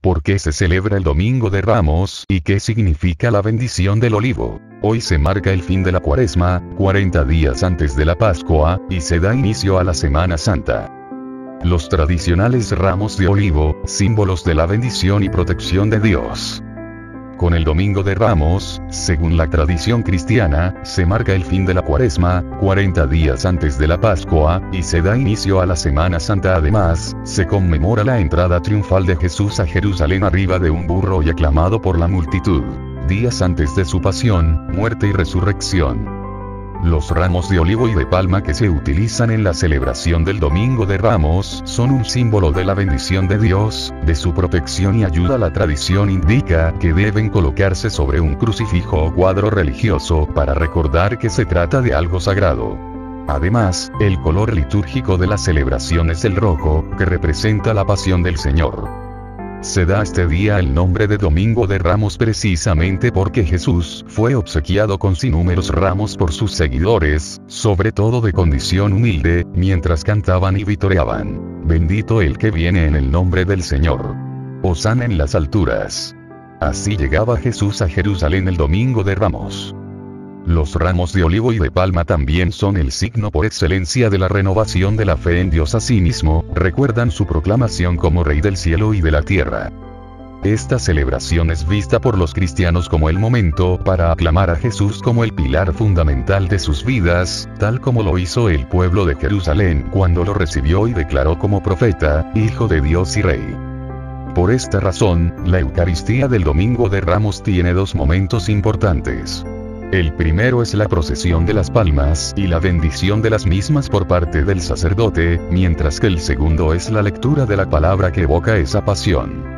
¿Por qué se celebra el Domingo de Ramos y qué significa la bendición del olivo? Hoy se marca el fin de la Cuaresma, 40 días antes de la Pascua, y se da inicio a la Semana Santa. Los tradicionales ramos de olivo, símbolos de la bendición y protección de Dios. Con el Domingo de Ramos, según la tradición cristiana, se marca el fin de la Cuaresma, 40 días antes de la Pascua, y se da inicio a la Semana Santa. Además, se conmemora la entrada triunfal de Jesús a Jerusalén arriba de un burro y aclamado por la multitud, días antes de su pasión, muerte y resurrección. Los ramos de olivo y de palma que se utilizan en la celebración del Domingo de Ramos son un símbolo de la bendición de Dios, de su protección y ayuda. La tradición indica que deben colocarse sobre un crucifijo o cuadro religioso para recordar que se trata de algo sagrado. Además, el color litúrgico de la celebración es el rojo, que representa la pasión del Señor. Se da este día el nombre de Domingo de Ramos precisamente porque Jesús fue obsequiado con sinnúmeros ramos por sus seguidores, sobre todo de condición humilde, mientras cantaban y vitoreaban: bendito el que viene en el nombre del Señor. Hosana en las alturas. Así llegaba Jesús a Jerusalén el Domingo de Ramos. Los ramos de olivo y de palma también son el signo por excelencia de la renovación de la fe en Dios. Asimismo, recuerdan su proclamación como Rey del cielo y de la tierra. Esta celebración es vista por los cristianos como el momento para aclamar a Jesús como el pilar fundamental de sus vidas, tal como lo hizo el pueblo de Jerusalén cuando lo recibió y declaró como profeta, Hijo de Dios y Rey. Por esta razón, la Eucaristía del Domingo de Ramos tiene dos momentos importantes. El primero es la procesión de las palmas y la bendición de las mismas por parte del sacerdote, mientras que el segundo es la lectura de la palabra que evoca esa pasión.